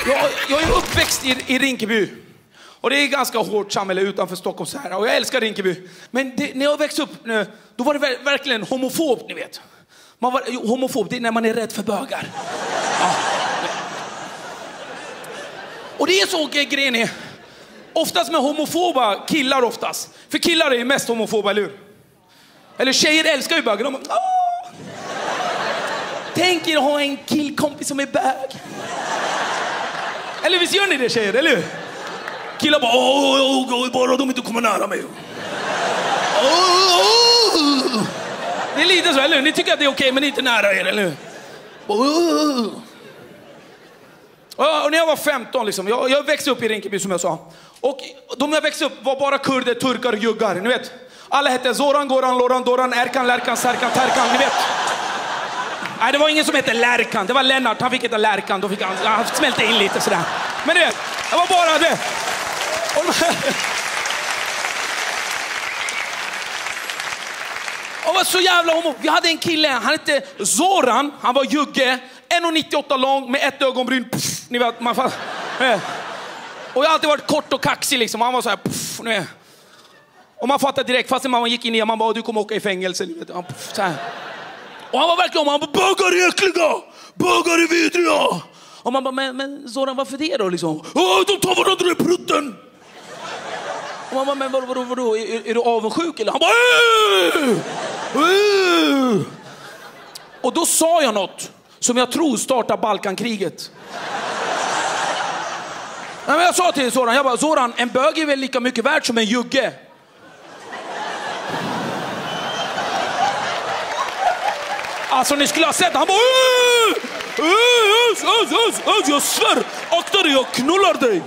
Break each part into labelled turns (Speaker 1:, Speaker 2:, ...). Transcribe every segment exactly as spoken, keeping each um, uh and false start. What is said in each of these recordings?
Speaker 1: Jag, jag är uppväxt i, i Rinkeby. Och det är ganska hårt samhälle utanför Stockholm så här. Och jag älskar Rinkeby. Men det, när jag växte upp, då var det ver- verkligen homofob, ni vet. Man var, homofob, det är när man är rädd för bögar. Ja. Och det är så grejen är. Oftast med homofoba killar oftast. För killar är mest homofoba, eller hur? Eller tjejer älskar ju bögar. De bara, åh! Tänk er att ha en killkompis som är bög. Eller visst gör ni det, tjejer, eller hur? Killar bara, åh, åh, åh, bara de inte kommer nära mig. Åh, åh. Det är lite så, eller hur? Ni tycker att det är okej, men inte nära er, eller hur? Åh. Och när jag var femton, liksom, jag, jag växte upp i Rinkeby som jag sa. Och de jag växte upp var bara kurder, turkar och juggar, ni vet. Alla hette Zoran, Goran, Loran, Doran, Erkan, Lärkan, Särkan, Tärkan, ni vet. Nej, det var ingen som hette Lärkan, det var Lennart, han fick heta Lärkan, då fick han, han smälte in lite sådär. Men du vet, det var bara det. Och de Och var så jävla homo. Vi hade en kille, han hette Zoran, han var jugge, en komma nittioåtta lång med ett ögonbryn. Pff, ni vet, man fan. Och jag har alltid varit kort och kaxig liksom. Han var så här, pff, ni vet. Och man fattade direkt, fast man gick in i, man bara, du kommer åka i fängelse. Ni vet, pff, så här. Och han var verkligen, han bara, bögar är äckliga, bögar är vidriga. Och man bara, men, men Zoran, varför det då liksom? Åh, de tar varandra i prutten. Och man bara, men vadå, vadå, vadå? Är, är du avundsjuk eller? Han bara, äh! Äh! Och då sa jag något som jag tror startar Balkankriget. Nej, men jag sa till Zoran, jag bara, Zoran, en bög är väl lika mycket värd som en jugge? Alltså ni skulle ha sett, han bara, äh! Äh! Äh! Äh! Jag svär, akta dig, jag knullar dig.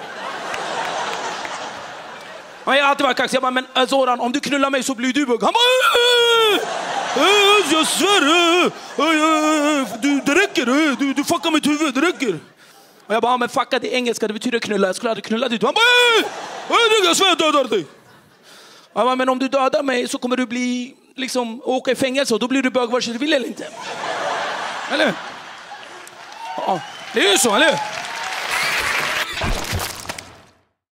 Speaker 1: Jag har alltid varit kaxig. Jag bara, men Zoran, om du knullar mig så blir du bög. Han bara, äh, äh, jag svär, äh, äh, du, det räcker, äh, du, du fuckar mitt huvud, det räcker. Och jag bara, men fucka, det är engelska, det betyder knulla. Jag skulle aldrig knulla dig. Han bara, äh, äh, jag svär, jag dödar dig. Jag bara, men om du dödar mig så kommer du bli, liksom, åka i fängelse och då blir du bög vare sig du vill eller inte. Eller? Ja, det är ju så, eller?